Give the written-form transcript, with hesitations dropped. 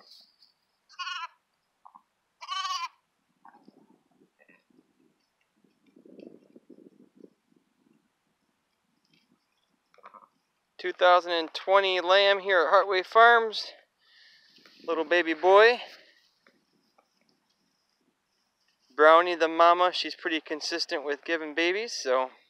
...2020 lamb here at Heartway Farms. Little baby boy. Brownie the mama, she's pretty consistent with giving babies, so